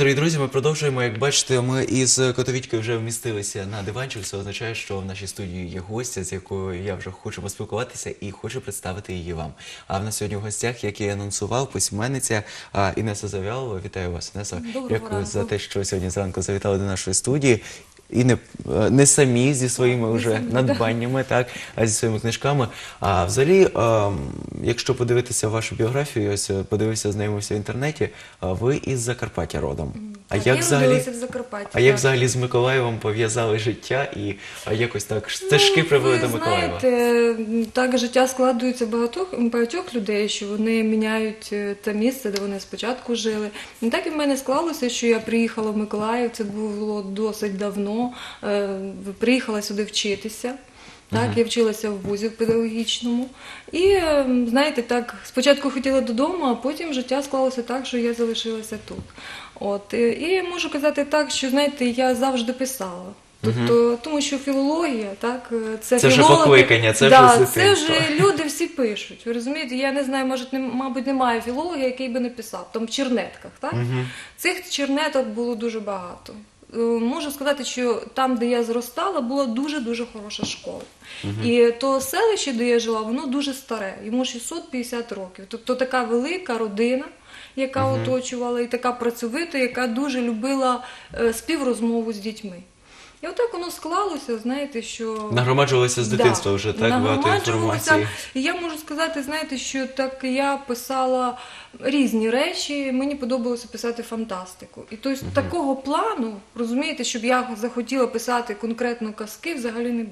дорогі друзі, ми продовжуємо. Як бачите, ми із Котовічкою вже вмістилися на диванчик. Це означає, що в нашій студії є гостя, з якою я вже хочу поспілкуватися і хочу представити її вам. А в нас сьогодні в гостях, як я і анонсував, письменниця Інеса Зав'ялова. Вітаю вас, Інесо. Дякую за те, що сьогодні зранку завітали до нашої студії. І не самі зі своїми вже надбаннями, так, а зі своїми книжками. А взагалі, якщо подивитися вашу біографію, ось подивився, ознайомився в інтернеті, ви із Закарпаття родом. Я родилася в Закарпатті. А як взагалі з Миколаєвом пов'язали життя і якось так стежки привели до Миколаєва? Ви знаєте, так життя складується багатьох людей, що вони міняють те місце, де вони спочатку жили. Не так і в мене склалося, що я приїхала в Миколаїв, це було досить давно. Приїхала сюди вчитися. Так, я вчилася в вузі педагогічному. І, знаєте, так, спочатку хотіла додому, а потім життя склалося так, що я залишилася тут. От. І можу казати так, що, знаєте, я завжди писала. Тобто, тому що філологія, так, це вже покликання, це вже з дитинства. Це вже люди всі пишуть. Ви розумієте, я не знаю, мабуть, немає філолога, який би не писав. Там в чернетках, так? Цих чернеток було дуже багато. Можу сказати, що там, де я зростала, була дуже-дуже хороша школа. І то селище, де я жила, воно дуже старе, йому 650 років. Тобто така велика родина, яка оточувала, і така працьовита, яка дуже любила співрозмову з дітьми. І отак воно склалося, знаєте, що... Нагромаджувалося з дитинства вже, так, багато інформації. І я можу сказати, знаєте, що так я писала різні речі, мені подобалося писати фантастику. І тобто такого плану, розумієте, щоб я захотіла писати конкретно казки, взагалі не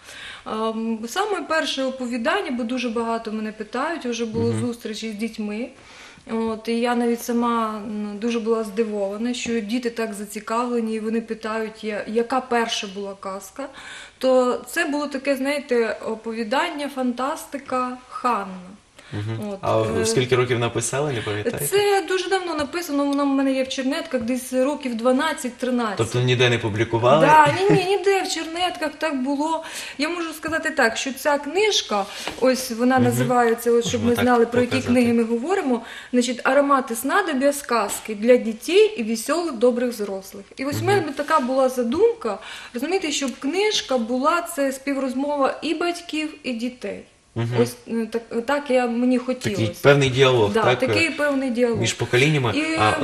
було. Саме перше оповідання, бо дуже багато мене питають, вже було зустрічі з дітьми. От, і я навіть сама дуже була здивована, що діти так зацікавлені, і вони питають, яка перша була казка. То це було таке, знаєте, оповідання, фантастика «Ханна». От. А скільки років написали, не пам'ятаєте? Це дуже давно написано, воно в мене є в чернетках, десь років 12-13. Тобто ніде не публікували? Так, ніде в чернетках так було. Я можу сказати так, що ця книжка, ось вона називається, ось, щоб ми знали, про які книги ми говоримо, значить, «Аромати снадоб'я, сказки для дітей і веселих, добрих взрослих». І ось в мене така була задумка, розумієте, щоб книжка була, це співрозмова і батьків, і дітей. Ось так мені хотілося. Такий певний діалог, так? Такий певний діалог. Між поколіннями.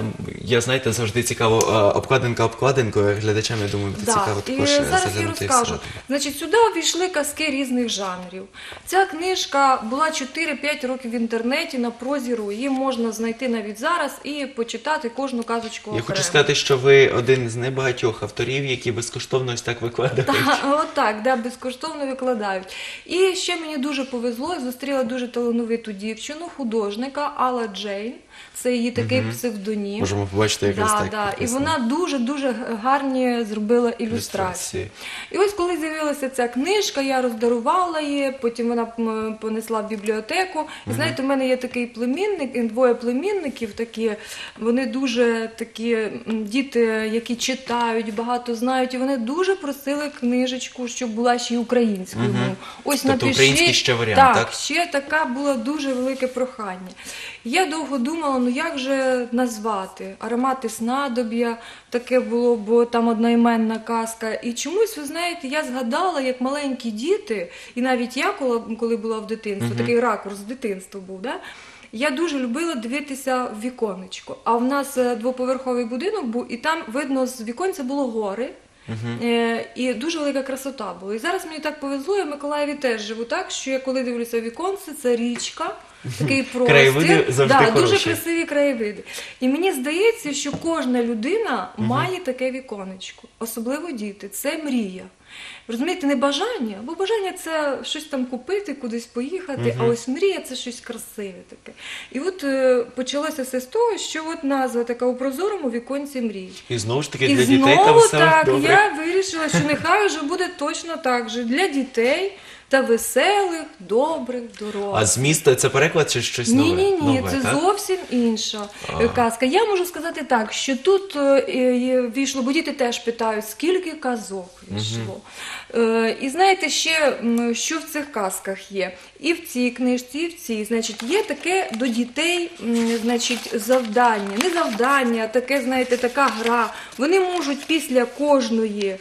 Я, знаєте, завжди цікаво, обкладинка обкладинкою, глядачам, я думаю, буде цікаво також заглянути. Зараз я розкажу. Значить, сюди увійшли казки різних жанрів. Ця книжка була 4-5 років в інтернеті на Прозі.ру. Її можна знайти навіть зараз і почитати кожну казочку окремо. Я хочу сказати, що ви один з небагатьох авторів, які безкоштовно ось так викладають. Отак, безкоштовно викладають. І ще мені дуже повезло, я зустріла дуже талановиту дівчину, художника Алла Джейн. Це її такий псевдонім. Можемо побачити якраз так. І вона дуже-дуже гарні зробила ілюстрації. І ось коли з'явилася ця книжка, я роздарувала її, потім вона понесла в бібліотеку. І знаєте, у мене є такий племінник, двоє племінників такі, вони дуже такі діти, які читають, багато знають, і вони дуже просили книжечку, щоб була ще й українською. Ось тобто український ще варіант, так? Так, ще така була дуже велике прохання. Я довго думала, як же назвати? «Аромати снадоб'я», таке було, бо там одноіменна казка. І чомусь, ви знаєте, я згадала, як маленькі діти, і навіть я, коли була в дитинстві, такий ракурс з дитинства був, да? Я дуже любила дивитися в віконечко. А в нас двоповерховий будинок був, і там, видно, з віконця було гори. І дуже велика красота була. І зараз мені так повезло, я в Миколаєві теж живу так, що я коли дивлюся в віконце, це річка, такий простір. Краєвиди завжди хороші. Дуже красиві краєвиди. І мені здається, що кожна людина має таке віконечко, особливо діти. Це мрія. Розумієте, не бажання, бо бажання – це щось там купити, кудись поїхати, а ось мрія – це щось красиве таке. І от почалося все з того, що от назва така «У прозорому віконці мрій». І знову ж таки для дітей там все добре. Я вирішила, що нехай вже буде точно так же. Для дітей, та веселих, добрих, дорослих. А зміст це переклад чи щось нове? Ні, Нове, це так? зовсім інша казка. Я можу сказати так, що тут війшло, бо діти теж питають, скільки казок війшло. І знаєте ще, що в цих казках є? І в цій книжці, і в цій. Значить, є таке до дітей, значить, завдання. Не завдання, а таке, знаєте, така гра. Вони можуть після кожної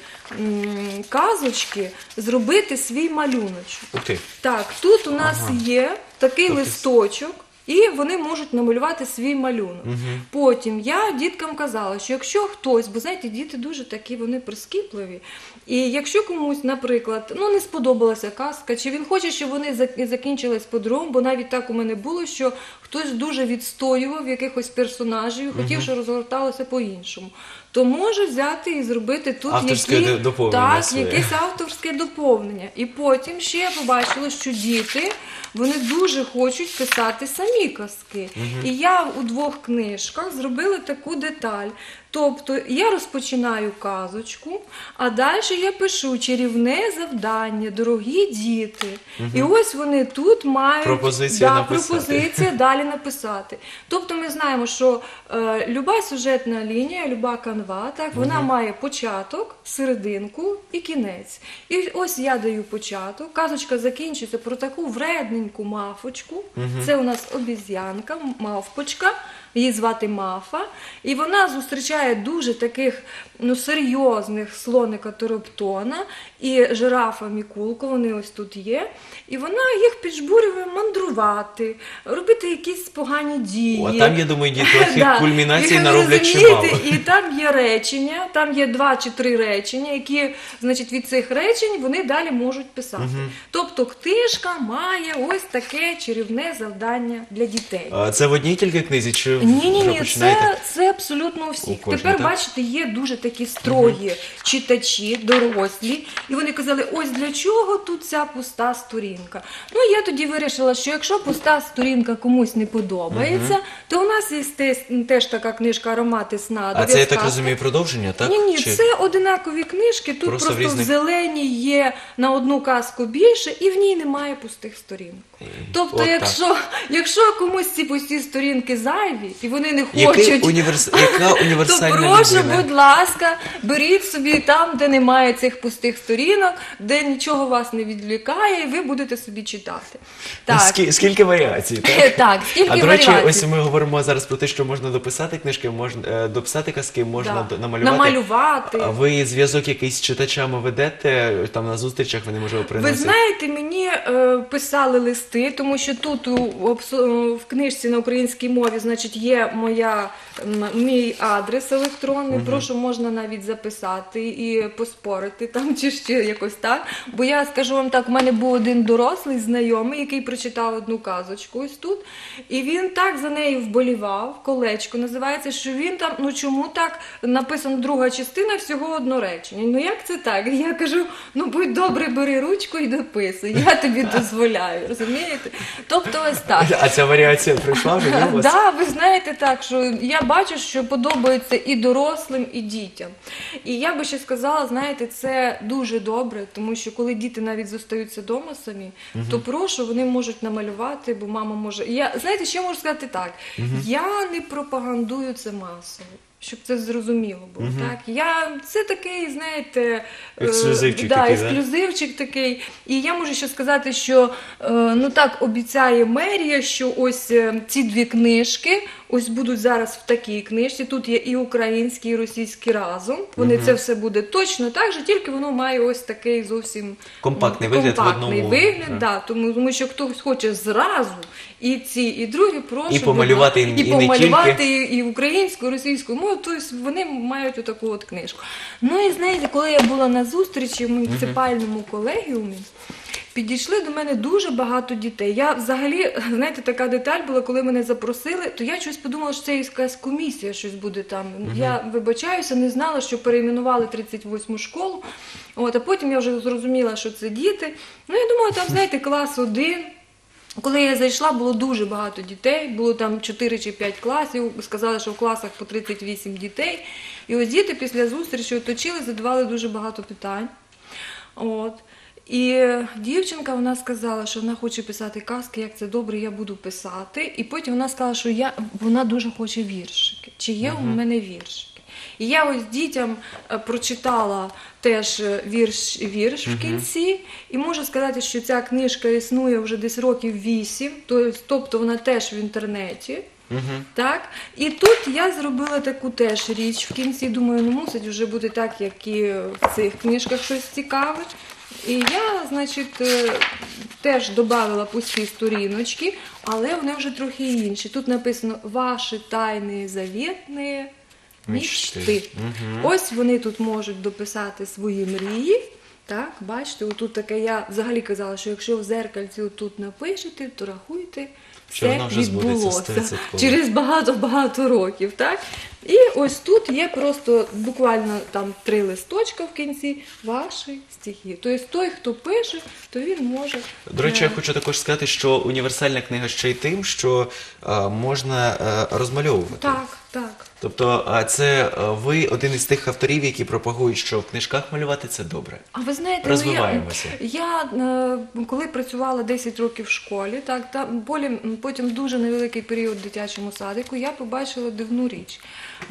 казочки зробити свій малюночок. Ух ти. Так, тут у нас є такий Тобто листочок, і вони можуть намалювати свій малюнок. Потім я діткам казала, що якщо хтось, бо знаєте, діти дуже такі, вони прискіпливі, і якщо комусь, наприклад, не сподобалася казка, чи він хоче, щоб вони закінчились по-другому, бо навіть так у мене було, що хтось дуже відстоював якихось персонажів, хотів, щоб розгорталося по-іншому, то може взяти і зробити тут Авторське доповнення своє. якесь авторське доповнення. І потім ще я побачила, що діти, вони дуже хочуть писати самі казки. І я у 2 книжках зробила таку деталь. Тобто я розпочинаю казочку, а далі я пишу чарівне завдання, дорогі діти. І ось вони тут мають Пропозиція написати. пропозиція далі написати. Тобто ми знаємо, що люба сюжетна лінія, люба канва, так, вона має початок, серединку і кінець. І ось я даю початок, казочка закінчується про таку вредненьку мавпочку. Це у нас обіз'янка, мавпочка. Її звати Мафа, і вона зустрічає дуже таких серйозних слоника Торопто і жирафа Мікулку, вони ось тут є, і вона їх піджбурює мандрувати, робити якісь погані дії. А там, я думаю, трохи кульмінації І, нароблять розумієте, чимало. І там є речення, там є 2 чи 3 речення, які, значить, від цих речень вони далі можуть писати. Тобто книжка має ось таке чарівне завдання для дітей. А це в одній тільки книзі, чи вже Ні, починаєте? це абсолютно у всіх. У кожній, Тепер, так? бачите, є дуже такі строгі читачі, дорослі, і вони казали, ось для чого тут ця пуста сторінка. Я тоді вирішила, що якщо пуста сторінка комусь не подобається, то у нас є теж така книжка «Аромати сна». А це, я так розумію, продовження, так? Ні, Чи- це одинакові книжки, тут Просто просто в різних- в зеленій є на одну казку більше, і в ній немає пустих сторінок. Тобто, От якщо комусь ці пусті сторінки зайві, і вони не Яка хочуть, універсальна то прошу, людина? будь ласка, беріть собі там, де немає цих пустих сторінок, де нічого вас не відвлікає, і ви будете собі читати. Так, Скільки варіацій, так? так, скільки А до речі, варіацій. ось ми говоримо зараз про те, що можна дописати книжки, можна дописати казки, можна Да. намалювати. Намалювати. А ви зв'язок якийсь з читачами ведете, там на зустрічах вони, можливо, Ви приносять? знаєте, мені писали листи, тому що тут в книжці на українській мові, значить, є мій адрес електронний, прошу, можна навіть записати і поспорити там чи ще якось так. Бо я скажу вам так, у мене був один дорослий знайомий, який прочитав одну казочку ось тут, і він так за нею вболівав, колечко називається, що він там, чому так написано друга частина, всього одно речення. Як це так? І я кажу, будь добрий, бери ручку і дописуй, я тобі дозволяю, розумієте? Тобто ось так. А ця варіація прийшла вже, ні, у вас? Так, ви знаєте так, що я бачу, що подобається і дорослим, і дітям. І я би ще сказала, знаєте, це дуже добре, тому що коли діти навіть зостаються вдома самі, то прошу, вони можуть намалювати, бо мама може... Знаєте, ще можу сказати так, я не пропагандую це масово. Щоб це зрозуміло було, так? Це такий, знаєте, Ексклюзивчик такий, да? ексклюзивчик такий. І я можу ще сказати, що, так обіцяє мерія, що ось ці 2 книжки, ось будуть зараз в такій книжці, тут є і українські, і російські разом. Вони це все буде точно так же, тільки воно має ось такий зовсім Компактний вигляд в одному. вигляд, да, тому що хтось хоче зразу і ці, і другі, прошу. І помалювати, і і не помалювати, тільки. і українською, і російською мовою, тобто вони мають отаку от книжку. І знаєте, коли я була на зустрічі в муніципальному колегіумі, підійшли до мене дуже багато дітей. Я взагалі, знаєте, така деталь була, коли мене запросили, то я щось подумала, що це якась комісія щось буде там. Я вибачаюся, не знала, що перейменували 38-му школу, а потім я вже зрозуміла, що це діти. Я думала, там, знаєте, клас 1. Коли я зайшла, було дуже багато дітей, було там 4 чи 5 класів, сказали, що в класах по 38 дітей. І ось діти після зустрічі оточили, задавали дуже багато питань. І дівчинка, вона сказала, що вона хоче писати казки, як це добре, я буду писати. І потім вона сказала, що вона дуже хоче віршики. Чи є у мене віршики? І я ось дітям прочитала теж вірш в кінці, і можу сказати, що ця книжка існує вже десь років 8, тобто вона теж в інтернеті. Так? І тут я зробила таку теж річ в кінці, думаю, ну мусить вже бути так, як і в цих книжках щось цікаве. І я, значить, теж додала пусті сторіночки, але вони вже трохи інші. Тут написано «Ваші тайні завітні мечти». Ось вони тут можуть дописати свої мрії. Так, бачите, отут таке, я взагалі казала, що якщо в зеркальці отут напишете, то рахуйте, все відбулося через багато-багато років. Так? І ось тут є просто буквально там 3 листочка в кінці ваші стихи. Тобто той, хто пише, то він може... До речі, я хочу також сказати, що універсальна книга ще й тим, що можна розмальовувати. Так, так. Тобто це ви один із тих авторів, які пропагують, що в книжках малювати це добре. А ви знаєте, розвиваємося. Я коли працювала 10 років в школі, так, потім дуже невеликий період в дитячому садику, я побачила дивну річ.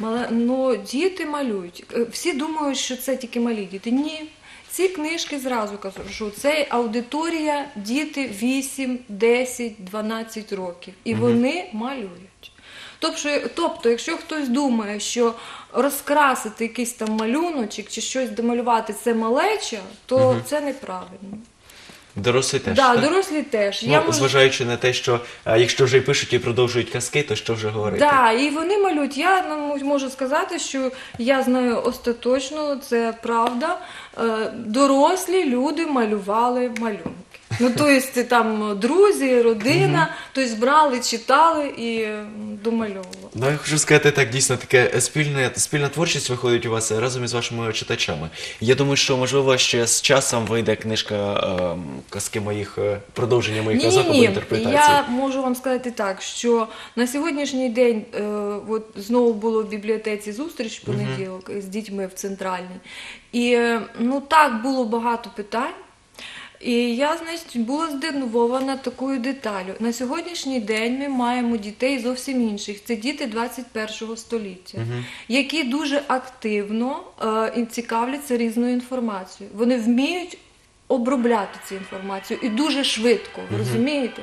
Діти малюють. Всі думають, що це тільки малі діти. Ні. Ці книжки, зразу кажу, це аудиторія діти 8, 10, 12 років. І вони малюють. Тобто, якщо хтось думає, що розкрасити якийсь там малюночок чи щось домалювати – це малеча, то це неправильно. Дорослі теж, так? Так, дорослі теж. Зважаючи на те, що якщо вже й пишуть і продовжують казки, то що вже говорити? Так, і вони малюють. Я можу сказати, що я знаю остаточно, це правда, дорослі люди малювали малюнки. Тобто там друзі, родина, тобто брали, читали і домальовували. Я хочу сказати, так, дійсно, таке спільна творчість виходить у вас разом із вашими читачами. Я думаю, що, можливо, ще з часом вийде книжка казки моїх, продовження моїх казок або інтерпретацій. Я можу вам сказати так, що на сьогоднішній день, знову було в бібліотеці зустріч в понеділок з дітьми в Центральній, і так було багато питань. І я, значить, була здивована такою деталю. На сьогоднішній день ми маємо дітей зовсім інших. Це діти 21 століття, які дуже активно цікавляться різною інформацією. Вони вміють обробляти цю інформацію і дуже швидко, ви розумієте?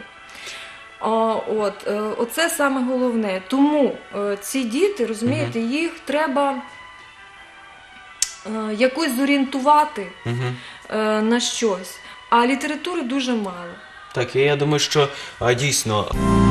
Оце саме головне. Тому ці діти, розумієте, їх треба якось зорієнтувати на щось. А літератури дуже мало. Так, і я думаю, що дійсно...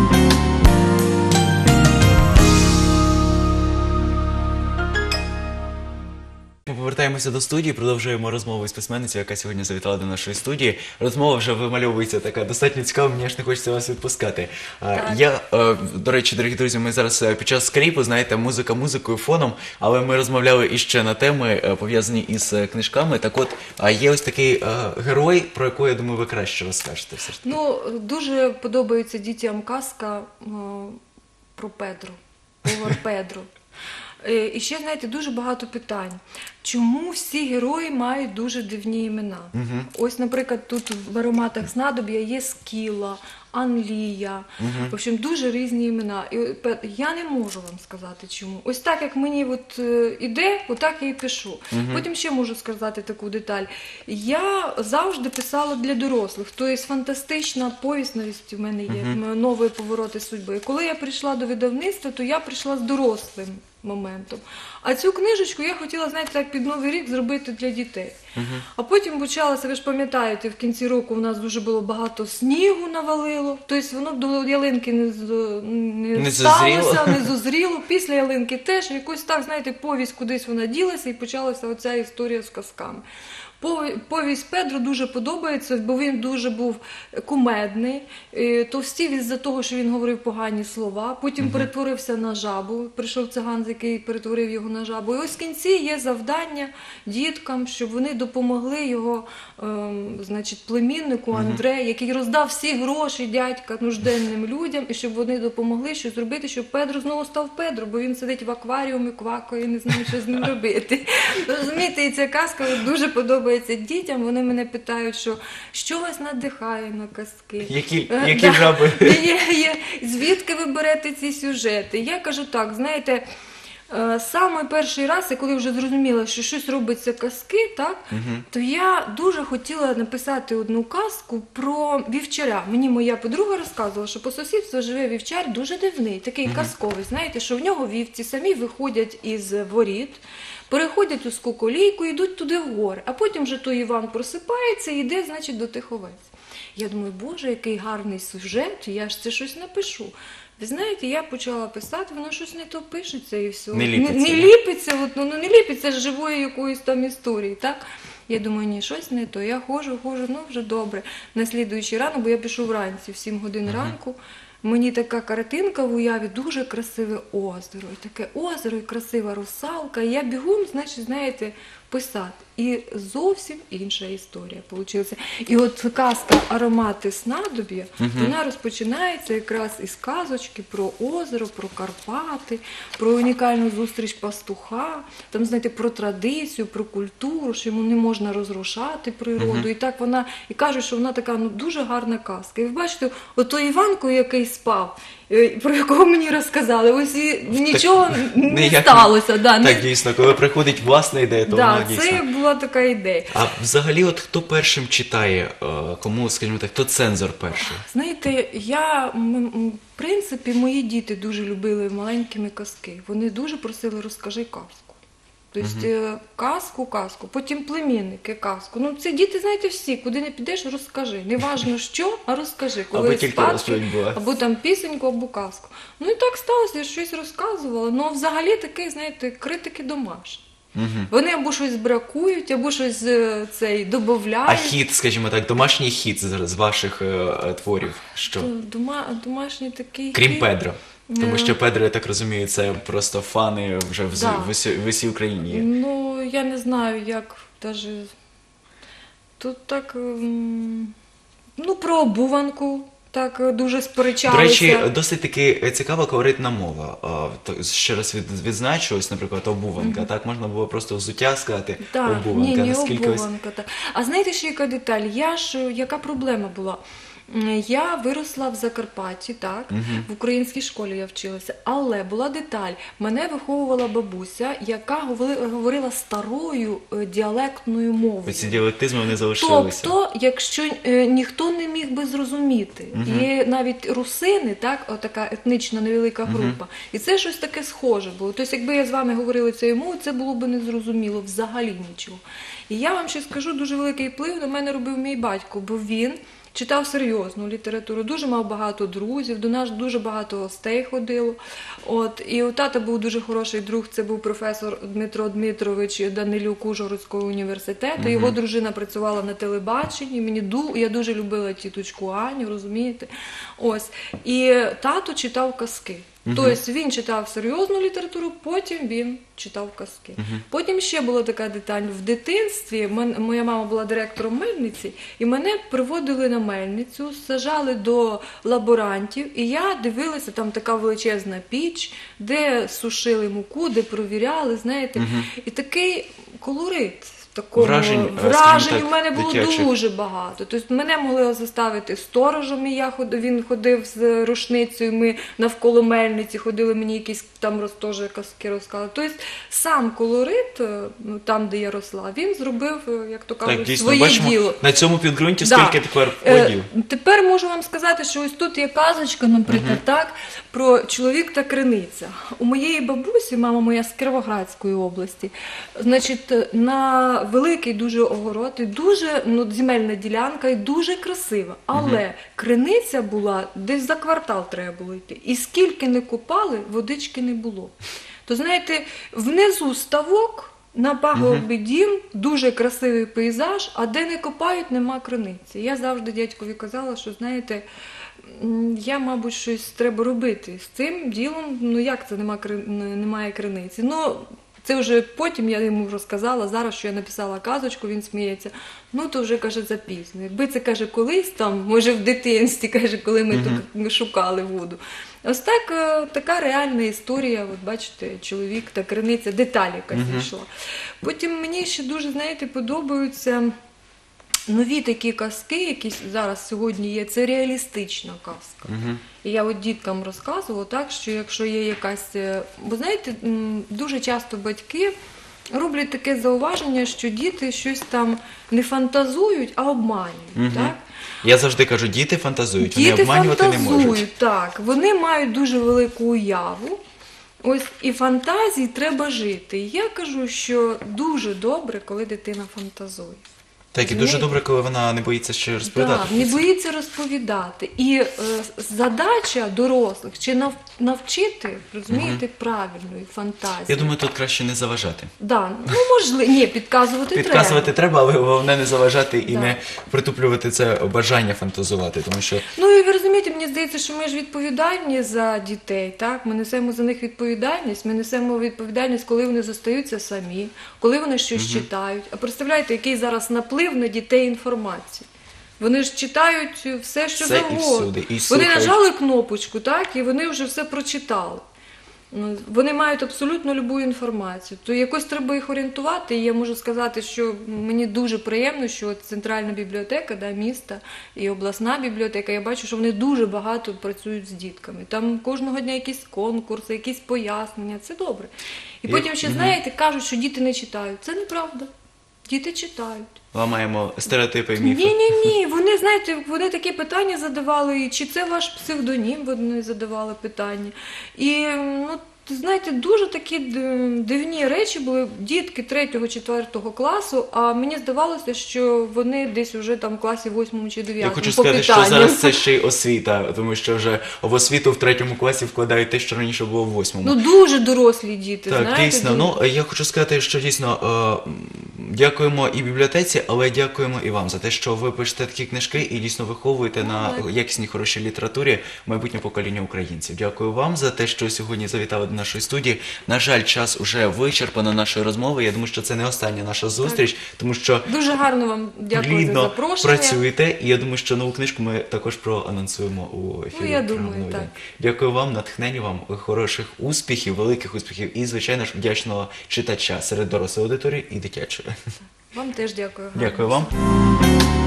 Ми повертаємося до студії, продовжуємо розмову з письменницею, яка сьогодні завітала до нашої студії. Розмова вже вимальовується така достатньо цікава, мені аж не хочеться вас відпускати. До речі, дорогі друзі, ми зараз під час скріпу, знаєте, музика музикою, фоном, але ми розмовляли іще на теми, пов'язані із книжками. Так от, є ось такий герой, про якого, я думаю, ви краще розкажете все ж таки. Дуже подобається дітям казка про Педро, повар Педро. І ще, знаєте, дуже багато питань. Чому всі герої мають дуже дивні імена? Ось, наприклад, тут в ароматах снадоб'я є Скіла, Анлія, в общем, дуже різні імена. І я не можу вам сказати, чому. Ось так, як мені іде, отак я і пишу. Потім ще можу сказати таку деталь. Я завжди писала для дорослих, тобто фантастична повісність у мене є, нові повороти судьби. І коли я прийшла до видавництва, то я прийшла з дорослим моментом. А цю книжечку я хотіла, знаєте, так під Новий рік зробити для дітей. А потім почалося, ви ж пам'ятаєте, в кінці року у нас дуже було багато снігу навалило, тобто воно до ялинки не сталося, не зозріло. Після ялинки теж якось так, знаєте, повість кудись вона ділася і почалася оця історія з казками. Повість Педро дуже подобається, бо він дуже був кумедний, товстів із-за того, що він говорив погані слова, потім перетворився на жабу, прийшов циган, який перетворив його на жабу. І ось в кінці є завдання діткам, щоб вони допомогли його, значить, племіннику Андрею, який роздав всі гроші дядька нужденним людям, і щоб вони допомогли щось зробити, щоб Педро знову став Педро, бо він сидить в акваріумі, квакає, не знає, що з ним робити. Розумієте, і ця казка дуже подобається подобається дітям, вони мене питають, що вас надихає на казки. Які жаби? Звідки ви берете ці сюжети? Я кажу так, знаєте, саме перший раз, я коли вже зрозуміла, що щось робиться казки, так, то я дуже хотіла написати одну казку про вівчаря. Мені моя подруга розказувала, що по сусідству живе вівчар дуже дивний, такий казковий, знаєте, що в нього вівці самі виходять із воріт, переходять у скоколійку, йдуть туди в гори, а потім вже той Іван просипається і йде, значить, до тих овець. Я думаю, Боже, який гарний сюжет, я ж це щось напишу. Ви знаєте, я почала писати, воно щось не то пишеться і все. Не ліпиться. Не ліпиться, не ліпиться з живої якоїсь там історії, так? Я думаю, ні, щось не то. Я ходжу, ну вже добре. На слідуючий ранок, бо я пишу вранці, в 7 годин ранку. Мені така картинка в уяві, дуже красиве озеро. І таке озеро, і красива русалка. І я бігом, значить, знаєте, писати. І зовсім інша історія вийшла. І от казка «Аромати снадоб'я», вона розпочинається якраз із казочки про озеро, про Карпати, про унікальну зустріч пастуха, там, знаєте, про традицію, про культуру, що йому не можна розрушати природу. І так вона, і кажуть, що вона така, ну, дуже гарна казка. І ви бачите, отой Іванко, який спав, про якого мені розказали, ось і нічого не сталося. Так, дійсно, коли приходить власна ідея, то вона дійсно. Це була така ідея. А взагалі, от хто першим читає, кому, скажімо так, хто цензор перший? Знаєте, в принципі, мої діти дуже любили маленькими казки. Вони дуже просили, розкажи казку. Тобто казку, потім племінники, казку. Ну, це діти, знаєте, всі, куди не підеш, розкажи. Не важно що, а розкажи. Коли Аби тільки розповідь була. або там пісеньку, або казку. Ну і так сталося, я щось розказувала. Ну, взагалі таке, знаєте, критики домашні. Вони або щось бракують, або щось додають. А хіт, скажімо так, домашній хіт з ваших творів, що? Домашній такий Крім хіт. Педро. Тому що Педро, я так розумію, це просто фани вже в усій Україні є. Ну, я не знаю, як даже... Тут так, ну, про обуванку так дуже сперечалися. До речі, досить таки цікава колоритна мова. Ще раз відзначу, ось, наприклад, обуванка. Так, можна було просто взуття сказати, обуванка. Ні, Наскільки обуванка. Так. А знаєте, ще яка деталь? Яка проблема була? Я виросла в Закарпатті, так, в українській школі я вчилася, але була деталь. Мене виховувала бабуся, яка говорила старою діалектною мовою. ці діалектизми вони залишилися. Тобто, якщо ніхто не міг би зрозуміти, і навіть русини, так, така етнічна невелика група, і це щось таке схоже було. Тобто, якби я з вами говорила цією мовою, це було б незрозуміло взагалі нічого. І я вам ще скажу, дуже великий вплив на мене робив мій батько, бо він читав серйозну літературу, дуже мав багато друзів, до нас дуже багато гостей ходило. І у тата був дуже хороший друг, це був професор Дмитро Дмитрович Данилюк Ужгородського університету. Його дружина працювала на телебаченні, я дуже любила тіточку Аню, розумієте? І тато читав казки. Тобто він читав серйозну літературу, потім він читав казки. Потім ще була така деталь. В дитинстві моя мама була директором мельниці, і мене приводили на мельницю, сажали до лаборантів, і я дивилася, там така величезна піч, де сушили муку, де провіряли, знаєте. І такий колорит. Такого вражень у мене було дуже багато. Тобто мене могли заставити сторожем, і він ходив з рушницею, ми навколо мельниці ходили, мені якісь там теж казки розказали. Тобто сам колорит, там, де я росла, він зробив, як то кажуть, своє діло. На цьому підґрунті скільки тепер плодів? Тепер можу вам сказати, що ось тут є казочка, наприклад, так, про чоловік та криниця. У моєї бабусі, мама моя з Кіровоградської області, значить, на великий дуже огород, і дуже земельна ділянка, і дуже красива. Але криниця була, десь за квартал треба було йти. І скільки не копали, водички не було. То, знаєте, внизу ставок, на пагорбі дім, дуже красивий пейзаж, а де не копають, нема криниці. Я завжди дядькові казала, що, знаєте, мабуть, щось треба робити з цим ділом. Ну, як це немає криниці? Ну, Це вже потім я йому розказала, зараз, що я написала казочку, він сміється. Ну, то вже, каже, запізно. Якби це, каже, колись там, може в дитинстві, каже, коли ми тут шукали воду. Ось так, така реальна історія, от бачите, чоловік та криниця, деталь якась йшла. Потім мені ще дуже, знаєте, подобаються нові такі казки, які зараз сьогодні є, це реалістична казка. І я от діткам розказувала так, що якщо є якась, бо знаєте, дуже часто батьки роблять таке зауваження, що діти щось там не фантазують, а обманюють, так? Я завжди кажу, діти фантазують, вони Діти обманювати не фантазують, можуть. так. Вони мають дуже велику уяву. Ось і фантазії треба жити. І я кажу, що дуже добре, коли дитина фантазує. Так, і дуже добре, коли вона не боїться ще розповідати. Так, про не це. боїться розповідати. І задача дорослих чи навчити, розумієте, правильної фантазії. Я думаю, тут краще не заважати. Да, ну можливо, ні, підказувати треба. Підказувати треба, але головне не заважати і Да. не притуплювати це бажання фантазувати, тому що Ну і ви розумієте, мені здається, що ми ж відповідальні за дітей, так? Ми несемо за них відповідальність, ми несемо відповідальність, коли вони зостаються самі, коли вони щось читають. А представляєте, який зараз наплив на дітей інформації? Вони ж читають все, що Все і завгодно. всюди, і Вони слухають. нажали кнопочку, так, і вони вже все прочитали. Ну, вони мають абсолютно любу інформацію. То якось треба їх орієнтувати. І я можу сказати, що мені дуже приємно, що от центральна бібліотека міста і обласна бібліотека, я бачу, що вони дуже багато працюють з дітками. Там кожного дня якісь конкурси, якісь пояснення. Це добре. І потім ще, знаєте, кажуть, що діти не читають. Це неправда. Діти читають. ламаємо стереотипи і міфи. Ні. Вони, знаєте, вони такі питання задавали, і чи це ваш псевдонім, вони задавали питання. І, ну, знаєте, дуже такі дивні речі були. Дітки 3-4 класу, а мені здавалося, що вони десь вже там в класі 8 чи 9 Я хочу по сказати, що питанням. зараз це ще й освіта, тому що вже в освіту в 3 класі вкладають те, що раніше було в 8. Ну, дуже дорослі діти, Так, знаєте. дійсно. Ну, я хочу сказати, що дійсно дякуємо і бібліотеці, але дякуємо і вам за те, що ви пишете такі книжки і дійсно виховуєте на якісній хорошій літературі майбутнє покоління українців. Дякую вам за те, що сьогодні завітали до нашої студії. На жаль, час уже вичерпано нашої розмови. Я думаю, що це не остання наша зустріч, тому що Дуже гарно вам дякую за плідно запрошення. працюєте, і я думаю, що нову книжку ми також проанонсуємо у ефірі. Ну, я думаю, програми «Новий так. день». Дякую вам, натхнення вам, хороших успіхів, великих успіхів і, звичайно ж, вдячного читача серед дорослої аудиторії і дитячої. Вам теж дякую. Дякую вам.